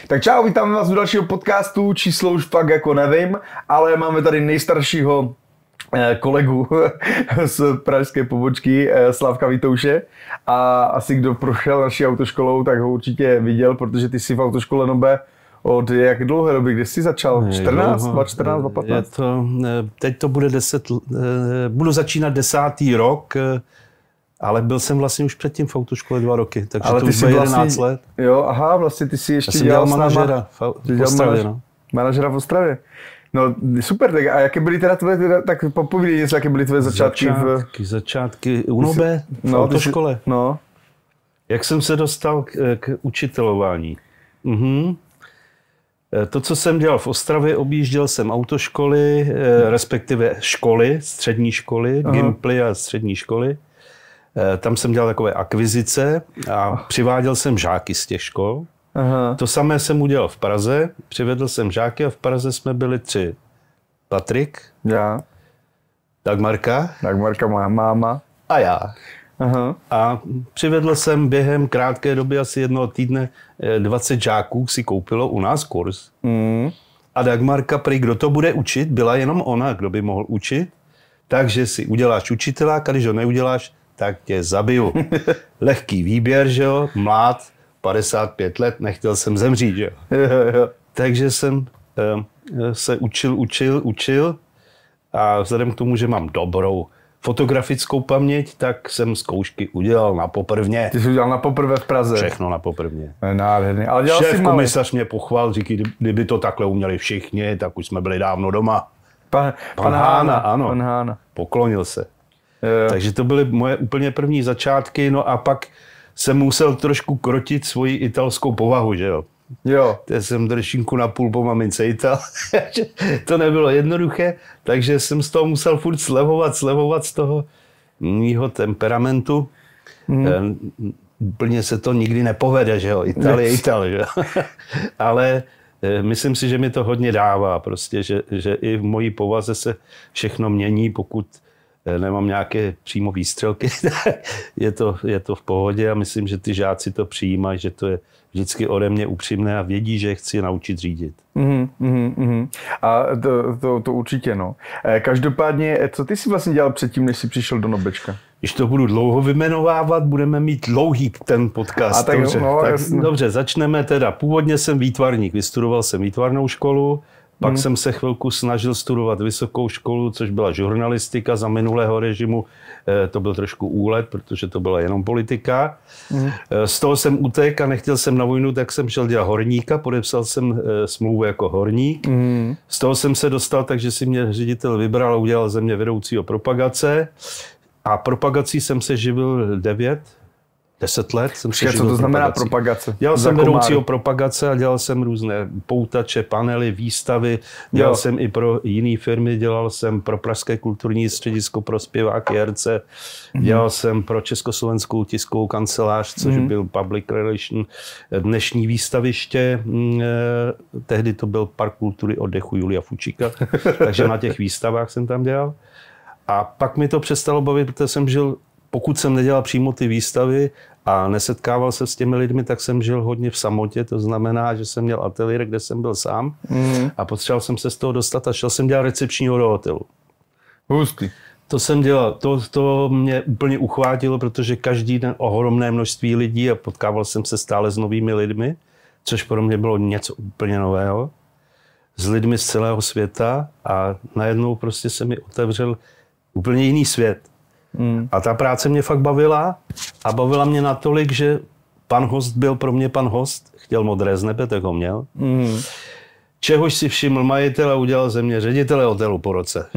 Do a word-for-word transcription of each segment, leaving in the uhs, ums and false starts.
Tak čau, vítám vás u dalšího podcastu, číslo už fakt jako nevím, ale máme tady nejstaršího kolegu z pražské pobočky, Slavka Vitouše, a asi kdo prošel naší autoškolou, tak ho určitě viděl, protože ty jsi v autoškole Nobe od jak dlouhé doby, kdy jsi začal? čtrnáct, dvacet čtrnáct, dvacet patnáct? Je to, teď to bude deset, budu začínat desátý rok, ale byl jsem vlastně už předtím v autoškole dva roky, takže ale to už bylo jedenáct vlastně, let. Jo, aha, vlastně ty jsi ještě dělal manažera v, v Ostravě. No. Manažera v Ostravě. No super, tak a jaké byly teda tvoje, teda, tak popovídej něco, jaké byly tvoje začátky? Začátky, v... začátky u Nobe, v no, autoškole. Jsi, no. Jak jsem se dostal k, k učitelování? Mhm. To, co jsem dělal v Ostravě, objížděl jsem autoškoly, respektive školy, střední školy, aha. Gimply a střední školy. Tam jsem dělal takové akvizice a přiváděl jsem žáky z těch škol. Aha. To samé jsem udělal v Praze, přivedl jsem žáky a v Praze jsme byli tři. Patrik, já, Dagmarka, Dagmarka moja máma a já. Aha. A přivedl jsem během krátké doby, asi jednoho týdne, dvacet žáků si koupilo u nás kurz. Mm. A Dagmarka, prý, kdo to bude učit, byla jenom ona, kdo by mohl učit. Takže si uděláš učiteláka, když ho neuděláš, tak tě zabiju. Lehký výběr, že jo, mlád, padesát pět let, nechtěl jsem zemřít, že jo. Takže jsem eh, se učil, učil, učil a vzhledem k tomu, že mám dobrou fotografickou paměť, tak jsem zkoušky udělal na poprvně. Ty jsi udělal na poprvé v Praze? Všechno na poprvně. Nádherný. Ale dělal šéf jsi komisař mě pochval, říký, kdyby to takhle uměli všichni, tak už jsme byli dávno doma. Pan, pan, pan Hána, Hána, ano. Pan Hána. Poklonil se. Jo. Takže to byly moje úplně první začátky, no a pak jsem musel trošku krotit svoji italskou povahu, že jo. Jo. Já jsem trošinku na půl po mamince Ital. To nebylo jednoduché, takže jsem z toho musel furt slevovat, slevovat z toho mýho temperamentu. Hmm. Úplně se to nikdy nepovede, že jo. Ital je Ital, že jo. Ale myslím si, že mi to hodně dává, prostě, že, že i v mojí povaze se všechno mění, pokud nemám nějaké přímo výstřelky, je to, je to v pohodě a myslím, že ty žáci to přijímají, že to je vždycky ode mě upřímné a vědí, že chci je naučit řídit. Mm, mm, mm. A to, to, to určitě, no. Každopádně, co ty jsi vlastně dělal předtím, než jsi přišel do Nobečka? Když to budu dlouho vymenovávat, budeme mít dlouhý ten podcast. A tak, dobře, no, tak, dobře, začneme teda. Původně jsem výtvarník, vystudoval jsem výtvarnou školu, pak hmm. jsem se chvilku snažil studovat vysokou školu, což byla žurnalistika za minulého režimu. To byl trošku úlet, protože to byla jenom politika. Hmm. Z toho jsem utek a nechtěl jsem na vojnu, tak jsem šel dělat horníka, podepsal jsem smlouvu jako horník. Hmm. Z toho jsem se dostal, takže si mě ředitel vybral a udělal ze mě vedoucího propagace. A propagací jsem se živil devět, deset let. Jsem Vše, co to znamená propagací. propagace? Dělal jsem vedoucího propagace a dělal jsem různé poutače, panely, výstavy. Dělal jo. jsem i pro jiné firmy, dělal jsem pro Pražské kulturní středisko pro zpěváky, herce. Mm-hmm. Dělal jsem pro Československou tiskovou kancelář, což mm-hmm. byl public relation. Dnešní výstaviště, tehdy to byl Park kultury oddechu Julia Fučíka, takže na těch výstavách jsem tam dělal. A pak mi to přestalo bavit, protože jsem žil, pokud jsem nedělal přímo ty výstavy a nesetkával se s těmi lidmi, tak jsem žil hodně v samotě, to znamená, že jsem měl ateliér, kde jsem byl sám mm. a potřeboval jsem se z toho dostat a šel jsem dělat recepčního do hotelu. Hustý. To jsem dělal, to, to mě úplně uchvátilo, protože každý den ohromné množství lidí a potkával jsem se stále s novými lidmi, což pro mě bylo něco úplně nového, s lidmi z celého světa a najednou prostě se mi otevřel úplně jiný svět. Mm. A ta práce mě fakt bavila a bavila mě natolik, že pan host byl pro mě pan host, chtěl modré z nebe, tak ho měl. Mm. Čehož si všiml majitel a udělal ze mě ředitele hotelu po roce.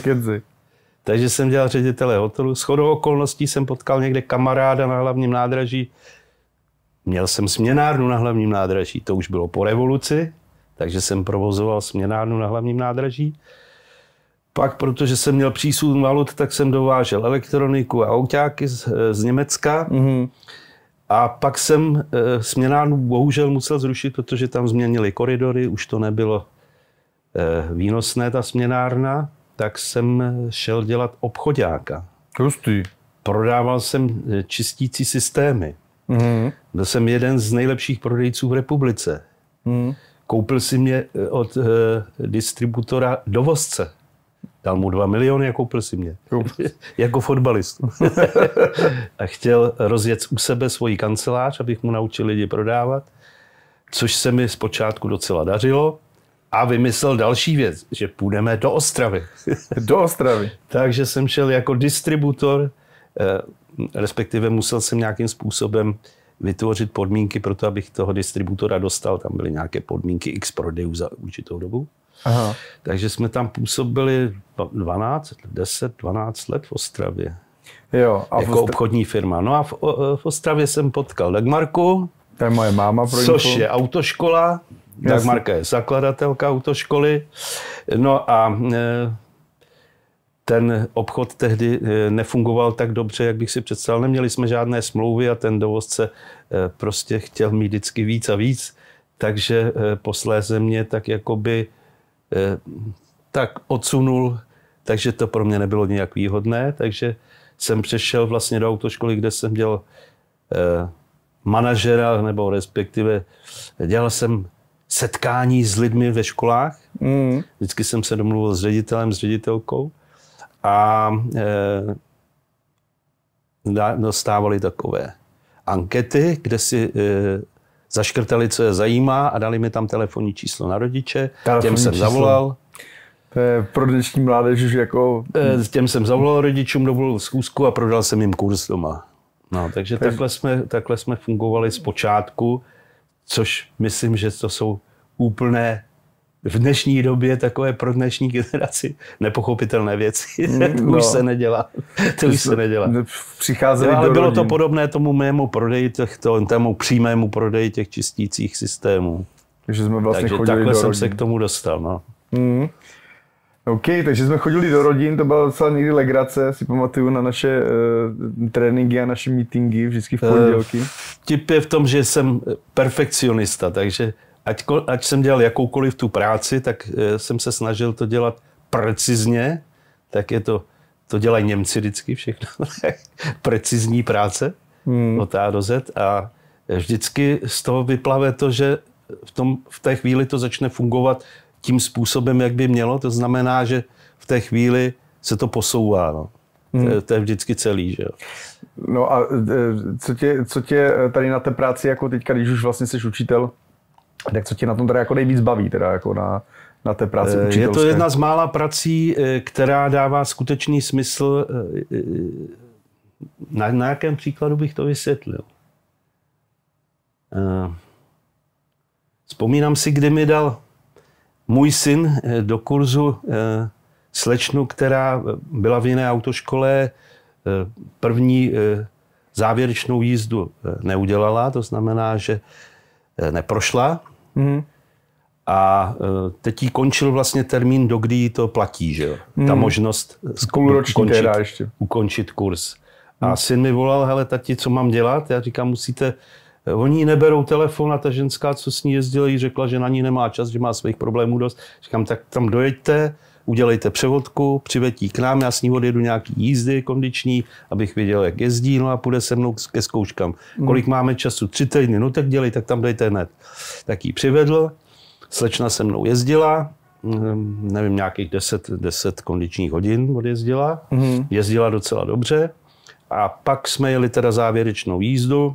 Takže jsem dělal ředitele hotelu. Shodou okolností jsem potkal někde kamaráda na hlavním nádraží. Měl jsem směnárnu na hlavním nádraží, to už bylo po revoluci, takže jsem provozoval směnárnu na hlavním nádraží. Pak, protože jsem měl přísun valut, tak jsem dovážel elektroniku a autáky z, z Německa. Mm-hmm. A pak jsem e, směnárnu bohužel musel zrušit, protože tam změnili koridory, už to nebylo e, výnosné, ta směnárna. Tak jsem šel dělat obchoďáka. Hustý. Prodával jsem čistící systémy. Mm-hmm. Byl jsem jeden z nejlepších prodejců v republice. Hmm. Koupil si mě od uh, distributora dovozce. Dal mu dva miliony a koupil si mě. Jako fotbalistu. A chtěl rozjet u sebe svoji kancelář, abych mu naučil lidi prodávat, což se mi zpočátku docela dařilo. A vymyslel další věc, že půjdeme do Ostravy. Do Ostravy. Takže jsem šel jako distributor, respektive musel jsem nějakým způsobem vytvořit podmínky pro to, abych toho distributora dostal. Tam byly nějaké podmínky x prodejů za určitou dobu. Aha. Takže jsme tam působili dvanáct, deset, dvanáct let v Ostravě. Jo, a jako Ostra... obchodní firma. No a v, v Ostravě jsem potkal Dagmarku, to je moje máma, pro což info. je autoškola. Dagmarka je zakladatelka autoškoly. No a ten obchod tehdy nefungoval tak dobře, jak bych si představil. Neměli jsme žádné smlouvy a ten dovozce prostě chtěl mít vždycky víc a víc. Takže posléze mě tak jakoby tak odsunul, takže to pro mě nebylo nějak výhodné. Takže jsem přešel vlastně do autoškoly, kde jsem dělal manažera, nebo respektive dělal jsem setkání s lidmi ve školách. Mm. Vždycky jsem se domluvil s ředitelem, s ředitelkou a e, dostávali takové ankety, kde si e, zaškrtali, co je zajímá a dali mi tam telefonní číslo na rodiče. Telefonní těm jsem číslo. Zavolal. To je pro dnešní mládež už jako... E, těm jsem zavolal rodičům, dovolil schůzku a prodal jsem jim kurz doma. No, takže to je... takhle, jsme, takhle jsme fungovali zpočátku, což myslím, že to jsou úplné v dnešní době takové pro dnešní generaci nepochopitelné věci. Mm, to no. už se nedělá. To už se nedělá. Přicházeli jo, ale do bylo rodin. to podobné tomu mému prodeji, těchto, tému přímému prodeji těch čistících systémů. Takže jsme vlastně takže chodili takhle do jsem rodin. se k tomu dostal. No. Mm. OK, takže jsme chodili do rodin, to byla docela někdy legrace, si pamatuju na naše uh, tréninky a naše meetingy, vždycky v pondělky. Tip je v tom, že jsem perfekcionista, takže ať, ať jsem dělal jakoukoliv tu práci, tak uh, jsem se snažil to dělat precizně, tak je to, to dělají Němci vždycky všechno, precizní práce hmm. od A do Z a vždycky z toho vyplave to, že v, tom, v té chvíli to začne fungovat tím způsobem, jak by mělo. To znamená, že v té chvíli se to posouvá. No. Hmm. To, to je vždycky celý. Že jo. No a co tě, co tě tady na té práci, jako teďka, když už vlastně jsi učitel, tak co tě na tom teda jako nejvíc baví, teda jako na, na té práci učitelské? Je to jedna z mála prací, která dává skutečný smysl. Na, na jakém příkladu bych to vysvětlil? Vzpomínám si, kdy mi dal můj syn do kurzu slečnu, která byla v jiné autoškole, první závěrečnou jízdu neudělala, to znamená, že neprošla. Mm. A teď jí končil vlastně termín, do kdy jí to platí, že jo? Mm. Ta možnost ukončit, ještě. ukončit kurz. Mm. A syn mi volal, hele tati, co mám dělat? Já říkám, musíte... Oni neberou telefon a ta ženská, co s ní jezdila, jí řekla, že na ní nemá čas, že má svých problémů dost. Říkám, tak tam dojeďte, udělejte převodku, přiveď k nám, já s ní odjedu nějaký jízdy kondiční, abych věděl, jak jezdí, no a půjde se mnou ke zkouškám. Mm. Kolik máme času? Tři týdny, no tak dělej, tak tam dejte hned. Tak jí přivedl, slečna se mnou jezdila, nevím, nějakých deset, deset kondičních hodin odjezdila, mm. jezdila docela dobře a pak jsme jeli teda závěrečnou jízdu.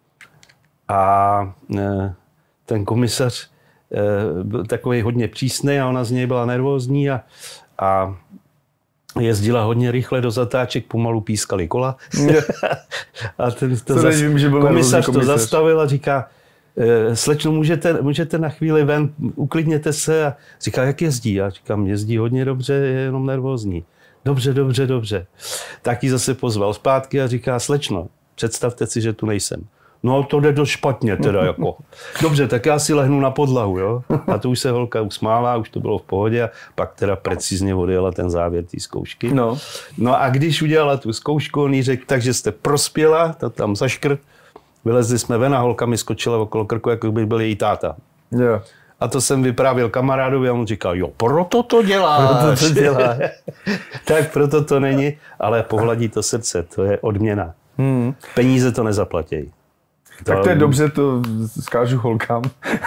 A ten komisař byl takový hodně přísný a ona z něj byla nervózní a, a jezdila hodně rychle do zatáček, pomalu pískaly kola. A ten to zas, nevím, že byl komisař to zastavil a říká, slečno, můžete, můžete na chvíli ven, uklidněte se. A říká, jak jezdí? Já říkám, jezdí hodně dobře, je jenom nervózní. Dobře, dobře, dobře. Tak ji zase pozval zpátky a říká, slečno, představte si, že tu nejsem. No to jde dost špatně teda jako. Dobře, tak já si lehnu na podlahu, jo. A to už se holka usmála, už to bylo v pohodě a pak teda precizně odjela ten závěr té zkoušky. No. No a když udělala tu zkoušku, on jí řekl, takže jste prospěla, to tam zaškrt, vylezli jsme ven a holka mi skočila okolo krku, jako by byl její táta. Yeah. A to jsem vyprávěl kamarádovi a on říkal, jo, proto to děláš. Proto to dělá. Tak proto to není, ale pohladí to srdce, to je odměna. Hmm. Peníze to nezaplatí. Tak to je dobře, to zkážu holkám.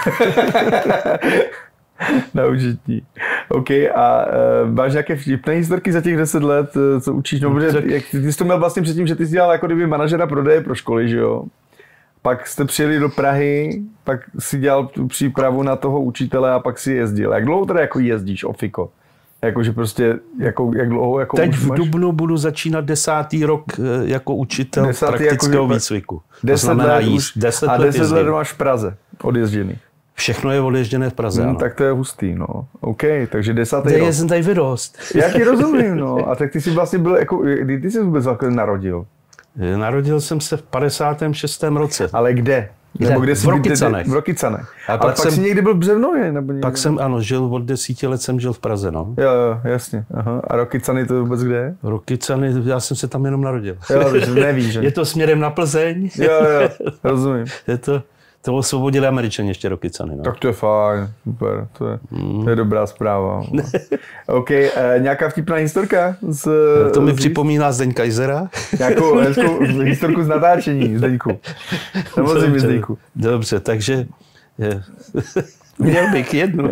Na užití. OK, a uh, máš nějaké vtipné historky za těch deset let, co učíš? No, protože jak, ty jsi to měl vlastně předtím, že ty jsi dělal jako kdyby manažera prodeje pro školy, že jo? Pak jste přijeli do Prahy, pak si dělal tu přípravu na toho učitele a pak si jezdil. Jak dlouho teda jako jezdíš, ofiko? Jakože prostě, jako, jak dlouho jako teď v dubnu budu začínat desátý rok jako učitel desátý praktického jako, výcviku. Deset let jíst, deset a deset let máš v Praze odježděný. Všechno je odježděné v Praze, hmm, tak to je hustý, no. OK, takže desátý rok. Já jsem tady vyrost. Já ti rozumím, no. A tak ty jsi vlastně byl, jako, kdy ty jsi vůbec narodil? Narodil jsem se v padesátém šestém roce. Ale kde? Kde? Nebo kde v Rokycanech. V Rokycanech. Ale pak, pak jsem, jsi někdy byl v Břevnově? Nebo někde? Pak jsem, ano, žil od desíti let jsem žil v Praze, no. Jo, jo, jasně. Aha. A Rokycany to vůbec kde je? Rokycany, já jsem se tam jenom narodil. Jo, nevíš, že? Je to směrem na Plzeň. Jo, jo, rozumím. Je to, to osvobodili Američani ještě Rokycany, no. Tak to je fajn, super, to je, mm. to je dobrá zpráva. OK, eh, nějaká vtipná historka? Z, to mi z... připomíná Zdeňka Kaisera. Nějakou hezkou historku z natáčení, Zdeňku. Samozřejmě Zdeňku. Dobře, takže je, měl bych jednu.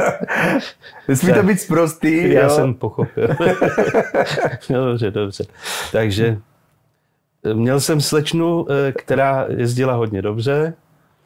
Nesmí to být sprostý. Já jo? jsem pochopil. Dobře, dobře. Takže měl jsem slečnu, která jezdila hodně dobře.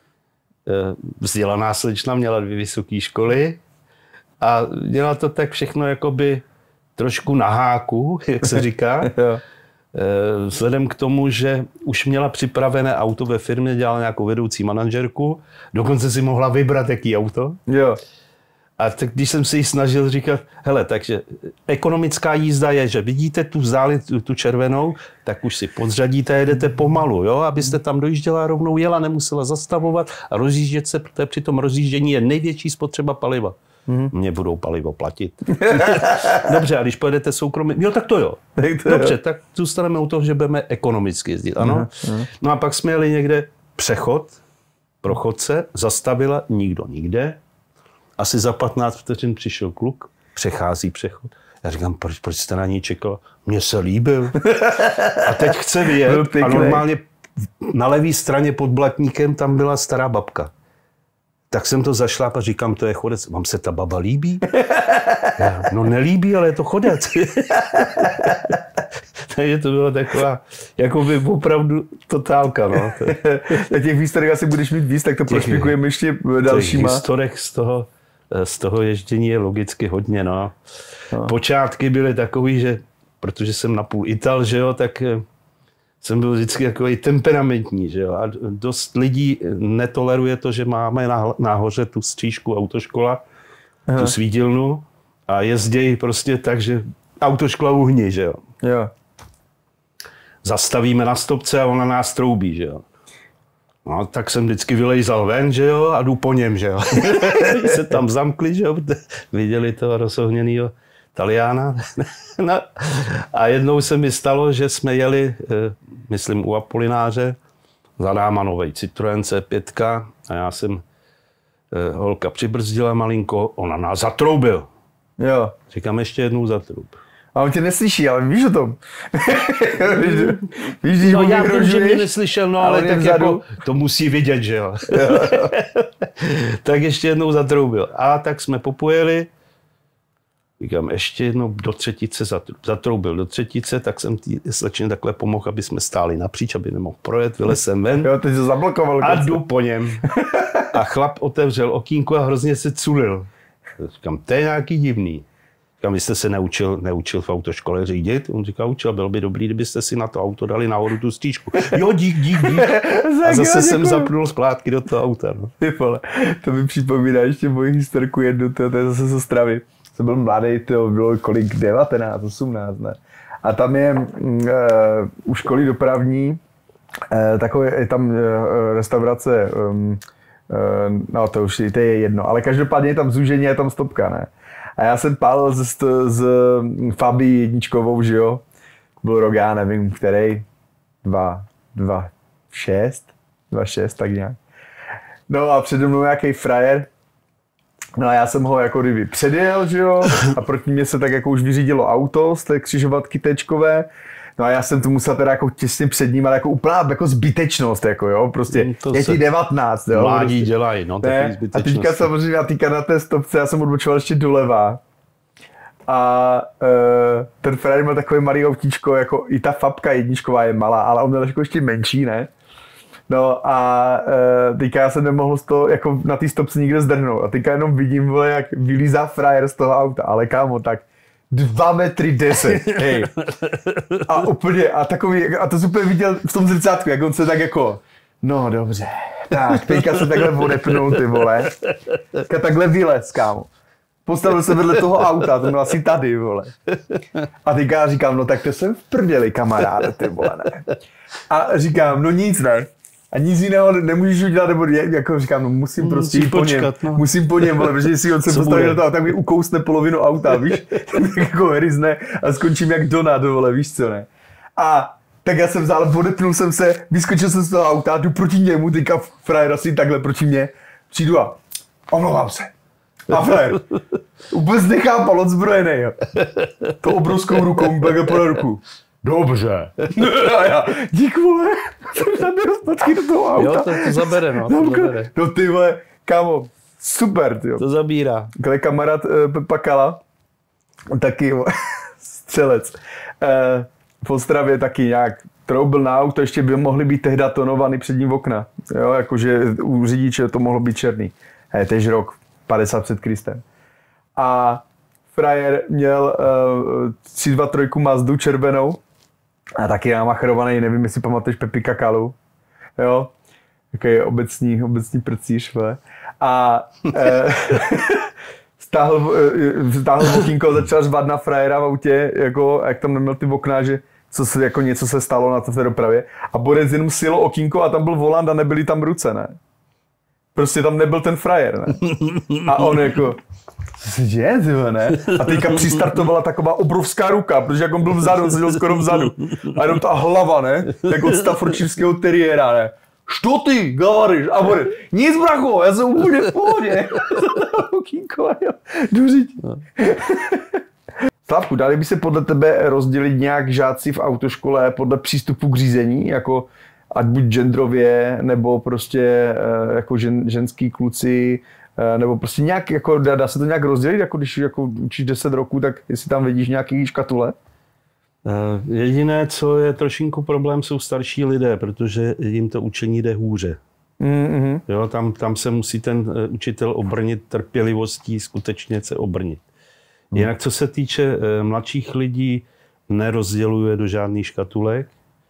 Vzdělaná slečna, měla dvě vysoké školy a dělala to tak všechno jakoby trošku na háku, jak se říká. Vzhledem k tomu, že už měla připravené auto ve firmě, dělala nějakou vedoucí manažerku, dokonce si mohla vybrat, jaký auto. Jo. A tak když jsem se jí snažil říkat, hele, takže ekonomická jízda je, že vidíte tu vzdáli, tu, tu červenou, tak už si podřadíte, jedete pomalu, jo, abyste tam dojížděla rovnou jela, nemusela zastavovat a rozjíždět se, protože při tom rozjíždění je největší spotřeba paliva. Mm-hmm. Mě budou palivo platit. Dobře, a když pojedete soukromí, jo, tak to jo. Tak to Dobře, jo. Tak zůstaneme u toho, že budeme ekonomicky jezdit, ano. Mm-hmm. No a pak jsme jeli někde přechod pro chodce, zastavila, nikdo nikde. Asi za patnáct vteřin přišel kluk, přechází přechod. Já říkám, proč, proč jste na něj čekal? Mně se líbil. A teď chce vyjet. A normálně na levé straně pod blatníkem tam byla stará babka. Tak jsem to zašláp a říkám, to je chodec. Vám se ta baba líbí? Já, no nelíbí, ale je to chodec. Takže to byla taková, jako by opravdu totálka, no. Na těch výsledek asi budeš mít víc, tak to prošpikujeme ještě dalšíma. Těch historek z toho, z toho ježdění je logicky hodně, no. no. Počátky byly takový, že, protože jsem napůl Ital, že jo, tak jsem byl vždycky takový temperamentní, že jo. A dost lidí netoleruje to, že máme nahoře tu střížku autoškola, Aha. tu svítilnu a jezdějí prostě tak, že autoškola uhní, že jo. Jo. Zastavíme na stopce a ona nás troubí, že jo. No, tak jsem vždycky vylejzal ven, že jo, a jdu po něm, že jo. se tam zamkli, že jo, viděli toho rozohněnýho Taliána. No, a jednou se mi stalo, že jsme jeli, myslím, u Apolináře, za náma novej Citroën C pět a já jsem, holka přibrzdila malinko, ona nás zatroubil. Jo. Říkám, ještě jednou zatroub. A on tě neslyší, ale víš o tom. víš, víš, když no já vím, že mě neslyšel, no ale tak vzadu. Jako, to musí vidět, že jo. Tak ještě jednou zatroubil. A tak jsme popojeli. Říkám, ještě jednou do třetice zatroubil. Do třetice, tak jsem tý slečně takhle pomohl, aby jsme stáli napříč, aby nemohl projet. Vylez jsem ven. Jo, teď se zablokoval. A jdu po něm. A chlap otevřel okýnko a hrozně se culil. Říkám, to je nějaký divný. Říkám, vy jste se neučil, neučil v autoškole řídit? On říká, učil, byl by dobrý, kdybyste si na to auto dali nahoru tu stříčku. Jo, dík, dík, dík. A zase jsem zapnul splátky do toho auta. No. Ty vole, to mi připomíná ještě moji historku jednu, to, to je zase z Ostravy. Jsem byl mladý, to bylo kolik, devatenáct, osmnáct, ne? A tam je uh, u školy dopravní, uh, takové, je tam uh, restaurace, um, uh, no to už to je jedno, ale každopádně je tam zúžení, je tam stopka, ne? A já jsem pálil z, z Fabii jedničkovou, že jo? Byl rok, já nevím, který, dva, dva, šest, dva, šest, tak nějak. No a přede mnou nějaký frajer, no a já jsem ho jako kdyby předjel, že jo? A proti mě se tak jako už vyřídilo auto z té křižovatky téčkové, No a já jsem tu musel teda jako těsně před ním, ale jako úplná jako zbytečnost, jako jo, prostě to je ti devatenáct, jo. Mládí prostě. dělají, no takový zbytečnost. A teďka samozřejmě, a teďka na té stopce, já jsem odbočoval ještě doleva. A uh, ten frajer měl takový malý autíčko, jako i ta fabka jedničková je malá, ale on měl jako ještě menší, ne? No a uh, teďka já jsem nemohl z toho, jako na té stopce nikde zdrhnout. A teďka jenom vidím, vole, jak vylízá frajer z toho auta, ale kámo, tak dva metry deset, hej. A úplně, a takový, a to jsem úplně viděl v tom zrcátku, jak on se tak jako, no dobře, tak, teďka se takhle odepnul, ty vole. Teďka takhle vylez, kámo. Postavil se vedle toho auta, to byl asi tady, vole. A teďka já říkám, no tak to jsem v prdeli, kamaráde, ty vole, ne. A říkám, no nic, ne. A nic jiného nemůžeš udělat, nebo jako říkám, no musím musím prostě jít po něm, no. musím po něm, vole, protože si on se postaví do toho, tak mi ukousne polovinu auta, víš, tak jako hryzne a skončím jak Donald, vole, víš co, ne. A tak já jsem vzal, odepnul jsem se, vyskočil jsem z toho auta, jdu proti němu, teďka frajer asi takhle proti mě, přijdu a omlouvám se. A frajer, vůbec nechápal, odzbrojený, jo. To obrovskou rukou, takhle po ruku. Dobře. A já, dík, vole, jsem zaběl zpátky do toho auta. Jo, to, to zabere, no. To zabere. No ty vole, kámo, super, ty jo. To zabírá. Kle kamarád uh, Pepa Kala, taky vole, střelec, uh, v Ostravě taky nějak troubil na auto, ještě by mohly být tehdy tonovaný přední okna. Jo, jakože u řidiče to mohlo být černý. Hej, tež rok, padesát před Kristem. A frajer měl uh, tři dva tři Mazdu červenou a taky namachrovaný, nevím, jestli pamatuješ Pepi Kakalu, jo, takový obecní, obecní prcíř, vole. A uh, stáhl, uh, stáhl okýnko, začal řvat na frajera v autě, jako, jak tam neměl ty okna, že co se, jako něco se stalo na té dopravě. A borec jenom sjelo okýnko a tam byl volant a nebyly tam ruce, ne? Prostě tam nebyl ten frajer, ne? A on jako, co se děje, tyhle, ne? A teďka přistartovala taková obrovská ruka, protože jak on byl vzadu, on seděl skoro vzadu. A jenom ta hlava, ne? Jak od staffordshireského teriéra, ne? Što ty, gavariš? A bude, nic bracho, já jsem úplně v pohodě. Okýnko, jo, jdu říct. Slavku, dali by se podle tebe rozdělit nějak žáci v autoškole podle přístupu k řízení, jako ať buď genderově, nebo prostě jako žen, ženský kluci, nebo prostě nějak, jako dá, dá se to nějak rozdělit, jako když jako učíš deset roků, tak jestli tam vidíš nějaký škatule? Jediné, co je trošinku problém, jsou starší lidé, protože jim to učení jde hůře. Mm-hmm. Jo, tam, tam se musí ten učitel obrnit trpělivostí, skutečně se obrnit. Mm. Jinak, co se týče mladších lidí, nerozděluje do žádných škatulek.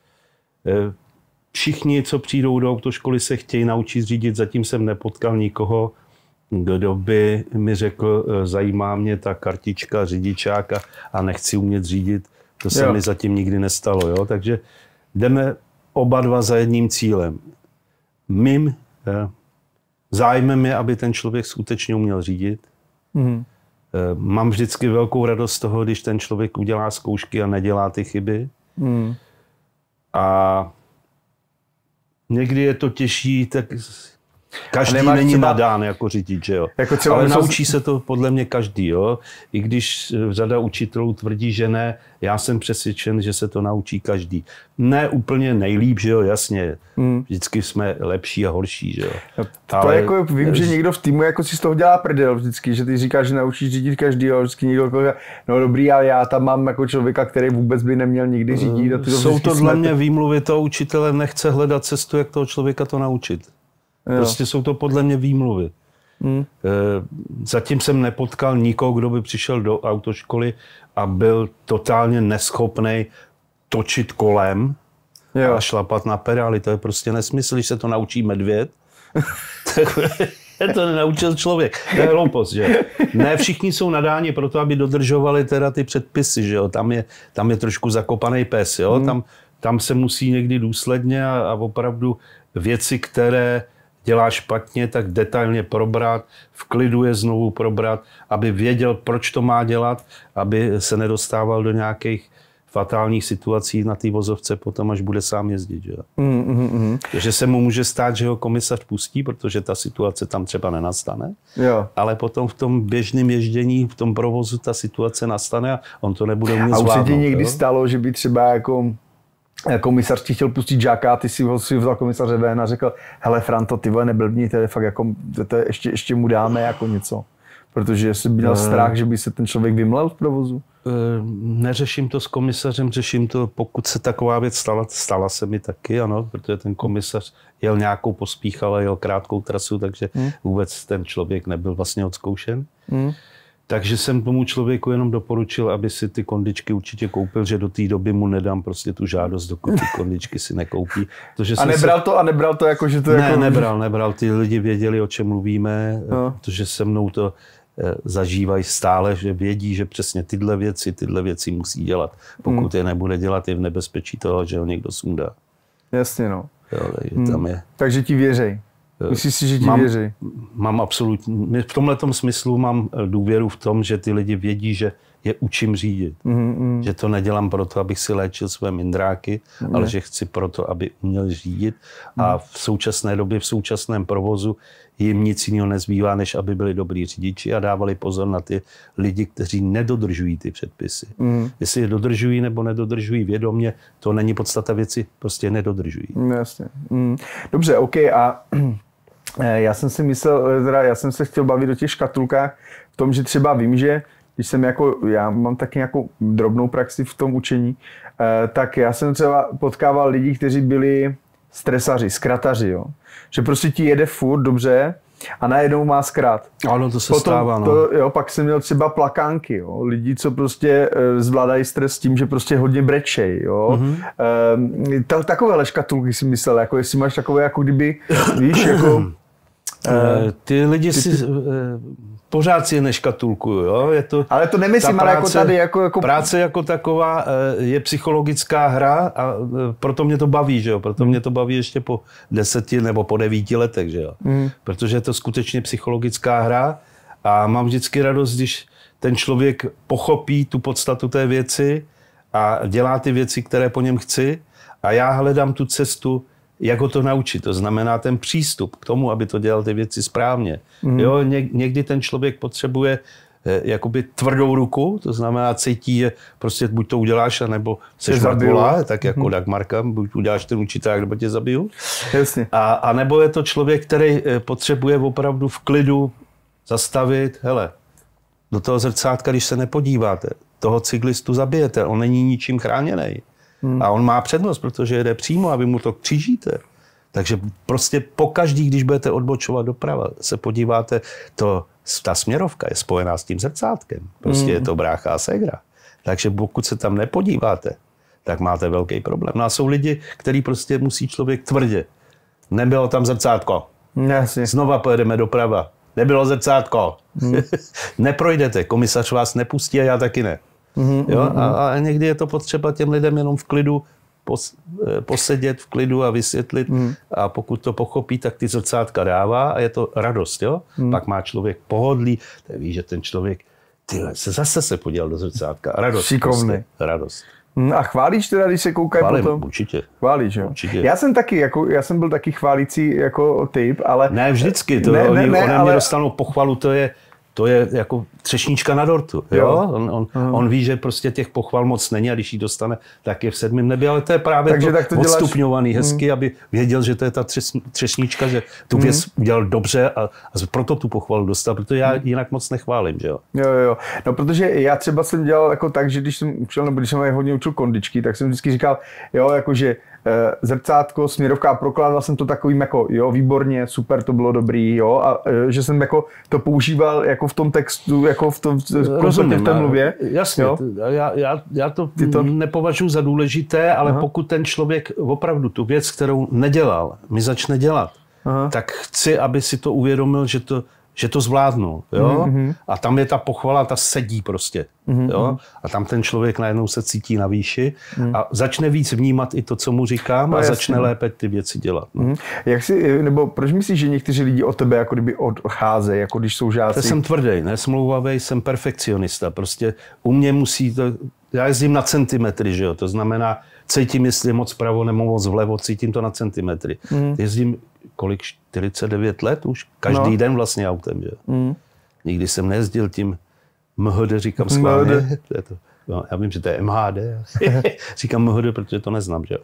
Všichni, co přijdou do autoškoly, se chtějí naučit řídit. Zatím jsem nepotkal nikoho, kdo by mi řekl, zajímá mě ta kartička řidičáka a nechci umět řídit. To se jo. mi zatím nikdy nestalo. Jo? Takže jdeme oba dva za jedním cílem. Mým zájmem je, aby ten člověk skutečně uměl řídit. Mm. Mám vždycky velkou radost z toho, když ten člověk udělá zkoušky a nedělá ty chyby. Mm. A někdy je to těžší, tak každý není třeba nadán jako řidič, že jo. Jako třeba ale naučí se to podle mě každý, jo. I když řada učitelů tvrdí, že ne, já jsem přesvědčen, že se to naučí každý. Ne úplně nejlíp, že jo, jasně. Hmm. Vždycky jsme lepší a horší, že jo. No, to ale jako vím, že někdo v týmu jako si z toho dělá prdel vždycky, že ty říkáš, že naučíš řídit každý, a vždycky někdo jako, no dobrý, ale já tam mám jako člověka, který vůbec by neměl nikdy řídit. A ty to jsou to dle mě výmluvy, toho učitele nechce hledat cestu, jak toho člověka to naučit. Prostě jsou to podle mě výmluvy. Hmm. Zatím jsem nepotkal nikoho, kdo by přišel do autoškoly a byl totálně neschopný točit kolem jo. a šlapat na pedály. To je prostě nesmysl, když se to naučí medvěd. Tak to nenaučil člověk. To je hloupost, že? Ne všichni jsou nadáni pro to, aby dodržovali teda ty předpisy, že jo? Tam je, tam je trošku zakopaný pes, jo? Hmm. Tam, tam se musí někdy důsledně a, a opravdu věci, které dělá špatně, tak detailně probrat, v klidu je znovu probrat, aby věděl, proč to má dělat, aby se nedostával do nějakých fatálních situací na té vozovce potom, až bude sám jezdit. Že? Mm, mm, mm. Takže se mu může stát, že ho komisař pustí, protože ta situace tam třeba nenastane, jo. ale potom v tom běžném ježdění, v tom provozu ta situace nastane a on to nebude umět zvládnout. A už se ti někdy jo? stalo, že by třeba jako komisař ti chtěl pustit žáka, ty si ho si vzal komisaře ven a řekl, hele Franto, ty vole neblbni, to je fakt jako, to je, ještě, ještě mu dáme jako něco. Protože jsi měl strach, že by se ten člověk vymlel v provozu? Neřeším to s komisařem, řeším to, pokud se taková věc stala, stala se mi taky, ano, protože ten komisař jel nějakou pospíchal a jel krátkou trasu, takže hmm. vůbec ten člověk nebyl vlastně odzkoušen. Hmm. Takže jsem tomu člověku jenom doporučil, aby si ty kondičky určitě koupil, že do té doby mu nedám prostě tu žádost, dokud ty kondičky si nekoupí. A nebral se... to, a nebral to jako, že to ne, jako... nebral, nebral. Ty lidi věděli, o čem mluvíme, no. Protože se mnou to zažívají stále, že vědí, že přesně tyhle věci, tyhle věci musí dělat. Pokud hmm. je nebude dělat, je v nebezpečí toho, že ho někdo sundá. Jasně, no. Jo, takže, tam je. Takže ti věřej. Myslíš si, že ti mám, věří? Mám absolutně, v tomhletom smyslu mám důvěru v tom, že ty lidi vědí, že je učím řídit. Mm-hmm. Že to nedělám proto, abych si léčil své mindráky, mm-hmm. ale že chci proto, aby uměl řídit. Mm. A v současné době, v současném provozu jim nic jiného nezbývá, než aby byli dobrý řidiči a dávali pozor na ty lidi, kteří nedodržují ty předpisy. Mm. Jestli je dodržují nebo nedodržují vědomě, to není podstata věci, prostě nedodržují. Mm, jasně. Mm. Dobře, OK. A já jsem si myslel, teda já jsem se chtěl bavit o těch škatulkách v tom, že třeba vím, že když jsem jako, já mám taky nějakou drobnou praxi v tom učení, tak já jsem třeba potkával lidi, kteří byli stresaři, zkrataři, jo. Že prostě ti jede furt dobře a najednou má zkrat. Ano, to se Potom stává, no. To, jo, pak jsem měl třeba plakánky, jo. Lidi, co prostě e, zvládají stres tím, že prostě hodně brečej, jo. Mm-hmm. E, ta, takovéhle škatulky si myslel, jako jestli máš takové, jako kdyby, víš, jako... E, ty lidi ty, si... E, pořád si je neškatulkuju, jo? Je to, ale to nemyslím, práce, ale jako tady jako, jako... Práce jako taková je psychologická hra a proto mě to baví, že jo? Proto mě to baví ještě po deseti nebo po devíti letech, že jo? Mm. Protože je to skutečně psychologická hra a mám vždycky radost, když ten člověk pochopí tu podstatu té věci a dělá ty věci, které po něm chci a já hledám tu cestu, jak ho to naučit. To znamená ten přístup k tomu, aby to dělal ty věci správně. Mm. Jo, někdy ten člověk potřebuje eh, jakoby tvrdou ruku, to znamená cítí, že prostě buď to uděláš, nebo seš mrtvola, tak jako mm. Dagmarka, buď uděláš ten učitel, nebo tě zabiju. Jasně. A, a nebo je to člověk, který potřebuje opravdu v klidu zastavit, hele, do toho zrcátka, když se nepodíváte, toho cyklistu zabijete, on není ničím chráněný. Hmm. A on má přednost, protože jede přímo a vy mu to křížíte. Takže prostě pokaždý, když budete odbočovat doprava, se podíváte, to, ta směrovka je spojená s tím zrcátkem. Prostě hmm. je to brácha a ségra. Takže pokud se tam nepodíváte, tak máte velký problém. No a jsou lidi, který prostě musí člověk tvrdě. Nebylo tam zrcátko. Jasně. Znova pojedeme doprava. Nebylo zrcátko. Hmm. Neprojdete, komisař vás nepustí a já taky ne. Mm-hmm, jo? Mm-hmm. A, a někdy je to potřeba těm lidem jenom v klidu pos, posedět v klidu a vysvětlit. Mm. A pokud to pochopí, tak ty zrcátka dává a je to radost. Jo? Mm. Pak má člověk pohodlí, tak ví, že ten člověk tyhle, se zase se podíval do zrcátka. Radost. Šikovný. Radost. A chválíš teda, když se koukají Chválím, potom? určitě. Chválíš, jo? Určitě. Já jsem taky, jako, já jsem byl taky chválící jako typ, ale... Ne, vždycky. To, ne, oni, ne, ne, oni ale... mě dostanou pochvalu, to je... To je jako třešnička na dortu. Jo? Jo? On, on, hmm. on ví, že prostě těch pochval moc není a když ji dostane, tak je v sedmém nebi, ale to je právě takže to, to odstupňovaný děláš... hezky, hmm. aby věděl, že to je ta třešnička, že tu hmm. věc udělal dobře a, a proto tu pochvalu dostal, protože já jinak moc nechválím. Že jo? Jo, jo. No, protože já třeba jsem dělal jako tak, že když jsem učil, nebo když jsem hodně učil kondičky, tak jsem vždycky říkal, jo, jakože zrcátko, směrovka, prokládal jsem to takovým jako, jo, výborně, super, to bylo dobrý, jo, a že jsem jako to používal jako v tom textu, jako v tom, rozumím, v té mluvě. Jasně, jo? Já, já, já to, to nepovažuji za důležité, ale aha. pokud ten člověk opravdu tu věc, kterou nedělal, mi začne dělat, aha. tak chci, aby si to uvědomil, že to, že to zvládnu, jo? Mm-hmm. A tam je ta pochvala, ta sedí prostě, mm-hmm. jo? A tam ten člověk najednou se cítí na výši mm. a začne víc vnímat i to, co mu říkám, no, a jasný. Začne lépe ty věci dělat. No. Mm-hmm. Jak si, nebo proč myslíš, že někteří lidi od tebe jako kdyby odcházejí, jako když jsou žáci? Já jsem tvrdý, nesmlouvavý, jsem perfekcionista, prostě u mě musí to, já jezdím na centimetry, že jo? To znamená, cítím, jestli moc pravo nebo moc vlevo, cítím to na centimetry. Mm. Jezdím kolik, čtyřicet devět let už, každý no. den vlastně autem, že? Mm. Nikdy jsem nejezdil tím M H D, říkám schválně. To je to, no, já vím, že to je M H D. Říkám M H D, protože to neznám, že?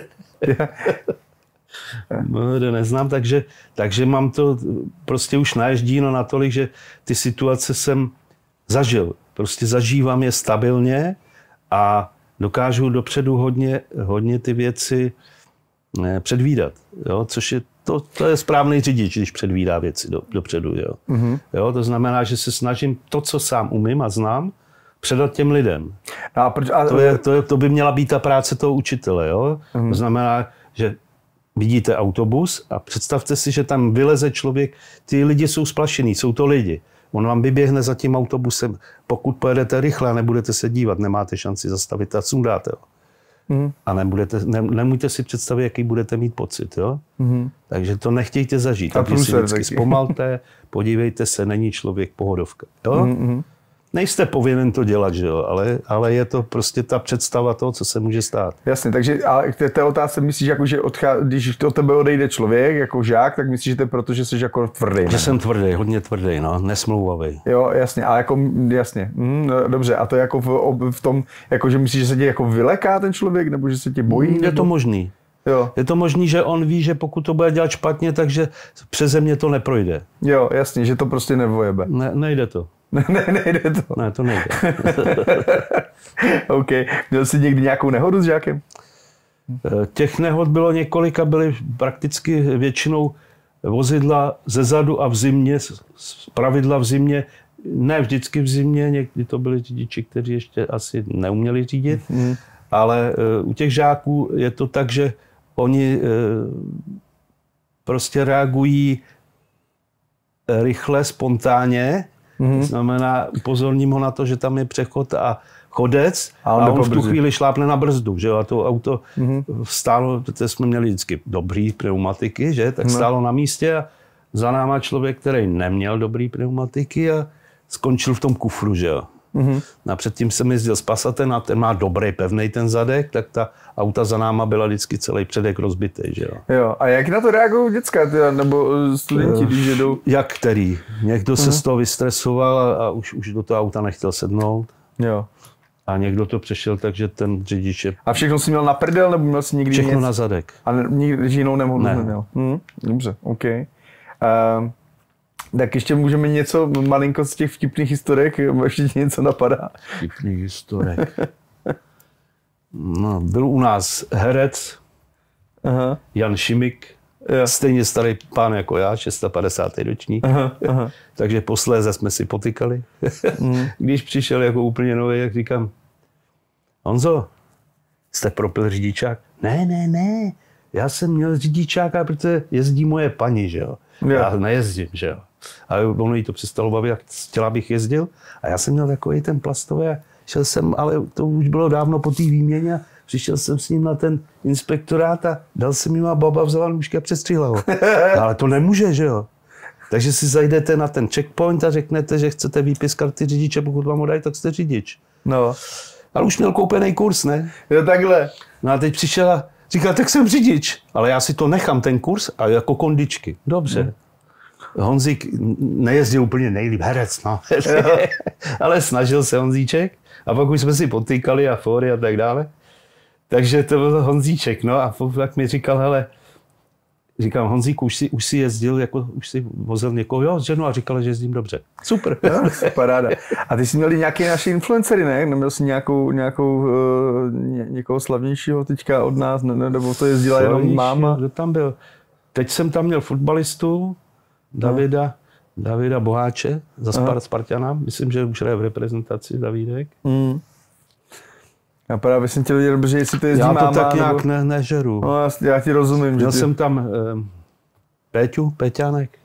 M H D neznám, takže, takže mám to prostě už naježdíno natolik, že ty situace jsem zažil. Prostě zažívám je stabilně a dokážu dopředu hodně, hodně ty věci předvídat, jo? Což je, to, to je správný řidič, když předvídá věci do, dopředu. Jo? Mm-hmm. Jo? To znamená, že se snažím to, co sám umím a znám, předat těm lidem. A proč, a... To, je, to, je, to by měla být ta práce toho učitele. Jo? Mm-hmm. To znamená, že vidíte autobus a představte si, že tam vyleze člověk, ty lidi jsou splašený, jsou to lidi. On vám vyběhne za tím autobusem. Pokud pojedete rychle a nebudete se dívat, nemáte šanci zastavit a sundáte ho. Mm. A nebudete, ne, nemůžete si představit, jaký budete mít pocit. Jo? Mm. Takže to nechtějte zažít. Takže si vždycky zpomalte, podívejte se, není člověk pohodovka. Jo? Mm-hmm. Nejste povinen to dělat, že jo? Ale, ale je to prostě ta představa toho, co se může stát. Jasně, takže ale k té otázce myslíš, jako, že odchá, když od tebe odejde člověk, jako žák, tak myslíš, že to je proto, že jsi jako tvrdý? Že jsem tvrdý, hodně tvrdý, no, nesmlouvavý. Jo, jasně, a jako, jasně, hm, no, dobře, a to jako v, v tom, jako, že myslíš, že se tě jako vyleká ten člověk, nebo že se tě bojí? Je nebo? to možný. Jo. Je to možný, že on ví, že pokud to bude dělat špatně, takže přeze mě to neprojde. Jo, jasně, že to prostě nevojebe. Ne, nejde to. Ne, ne, nejde to. Ne, to nejde. OK. Měl jsi někdy nějakou nehodu s žákem? Těch nehod bylo několik a byly prakticky většinou vozidla ze zadu a v zimě, pravidla v zimě, ne vždycky v zimě, někdy to byli řidiči, kteří ještě asi neuměli řídit, mm. ale u těch žáků je to tak, že oni prostě reagují rychle, spontánně. Mm-hmm. Znamená, upozorním ho na to, že tam je přechod a chodec a on, a on v tu chvíli šlápne na brzdu, že jo, a to auto mm-hmm. stálo, protože jsme měli vždycky dobrý pneumatiky, že, tak no. stálo na místě a za náma člověk, který neměl dobrý pneumatiky a skončil v tom kufru, že jo. Mm-hmm. A předtím jsem jezdil s Passatem a ten má dobrý, pevnej ten zadek, tak ta auta za náma byla vždycky celý předek rozbitý, že jo. Jo, a jak na to reagují děcka, tyjo, nebo studenti, když jedou? Jak který? Někdo mm-hmm. se z toho vystresoval a, a už, už do toho auta nechtěl sednout. Jo. A někdo to přešel, takže ten řidič je... A všechno jsi měl na prdel, nebo měl jsi někdy Všechno něco? na zadek. A nikdy jinou nemohl ne. neměl? Hm, dobře, OK. Uh, tak ještě můžeme něco malinko z těch vtipných historek, ještě ti něco napadá? Vtipných historek. No, byl u nás herec, aha. Jan Šimik, ja. Stejně starý pán jako já, padesátý šestý ročník. Aha, aha. Takže posléze jsme si potykali. Mm. Když přišel jako úplně nový, jak říkám, Honzo, jste propil řidičák? Ne, ne, ne, já jsem měl řidičáka, protože jezdí moje paní, že jo. Ja. Já nejezdím, že jo. Ale ono jí to přestalo bavit, jak chtěla bych jezdil. A já jsem měl takový ten plastový, šel jsem, ale to už bylo dávno po té výměně, přišel jsem s ním na ten inspektorát a dal jsem jim a baba vzala nůžky a přestřihla ho. No, ale to nemůže, že jo. Takže si zajdete na ten checkpoint a řeknete, že chcete výpis karty řidiče, pokud vám ho dají, tak jste řidič. No. Ale už měl koupený kurz, ne? Jo, takhle. No a teď přišel a říkal, tak jsem řidič, ale já si to nechám, ten kurz, a jako kondičky. Dobře. Hmm. Honzík nejezdil úplně nejlíp, herec, no. Ale snažil se Honzíček a pak už jsme si potýkali a fóry a tak dále. Takže to byl Honzíček, no a tak mi říkal, hele, říkám, Honzík, už si, už si jezdil, jako, už si vozil někoho, jo, s ženou a říkal, že jezdím dobře. Super. Jo, paráda. A ty jsi měli nějaké naši influencery, ne? Neměl jsi nějakou, nějakou uh, ně, někoho slavnějšího teďka od nás, ne, nebo to jezdila slavnější, jenom máma? Kdo tam byl? Teď jsem tam měl fotbalistu, Davida, no. Davida Boháče, za Spart, Spartana. Myslím, že už hraje v reprezentaci Davídek. Mm. Já právě jsem chtěl vědět, že jestli to jezdí máma. Já to máma, tak nebo... nějak ne, nežeru. No, já ti rozumím. Měl že ty... jsem tam eh, Péťu, Péťánek.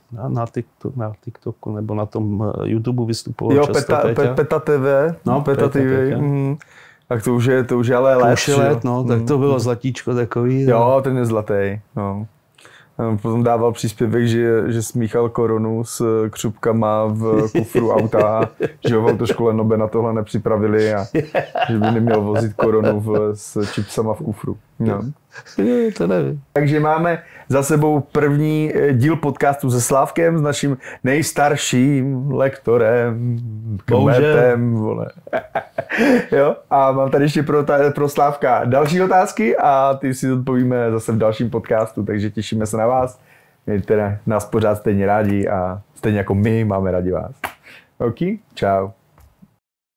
na, na, TikTok, na TikToku nebo na tom YouTube vystupoval jo, často Peta, Péťa. Peta T V. No, Peta T V. Mm. Tak to už je, to už je ale let. To let, no, tak to bylo zlatíčko takový. Jo, ten je zlatý. No. Potom dával příspěvek, že, že smíchal korunu s křupkama v kufru auta, že ho v autoškole Nobe na tohle nepřipravili a že by neměl vozit korunu v, s čipsama v kufru. No. To nevím. Takže máme za sebou první díl podcastu se Slávkem, s naším nejstarším lektorem, kmetem, vole. Jo? A mám tady ještě pro, pro Slávka další otázky a ty si odpovíme zase v dalším podcastu, takže těšíme se na vás. Mějte nás pořád stejně rádi a stejně jako my máme rádi vás. OK? Čau.